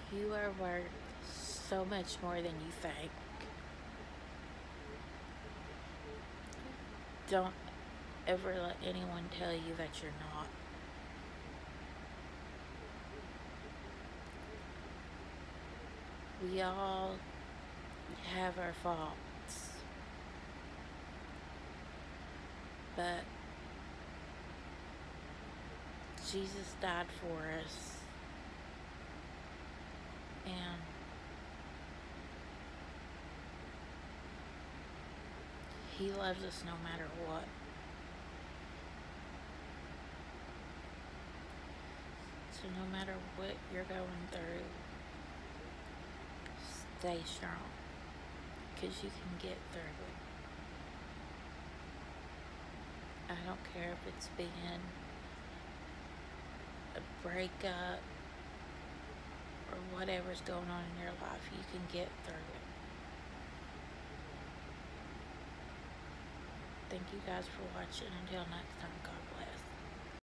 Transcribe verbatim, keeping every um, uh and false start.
You are worth so much more than you think. Don't ever let anyone tell you that you're not. We all have our faults, but Jesus died for us, and He loves us no matter what. So no matter what you're going through, stay strong, because you can get through it. I don't care if it's being a breakup or whatever's going on in your life, you can get through it. Thank you guys for watching. Until next time, God bless.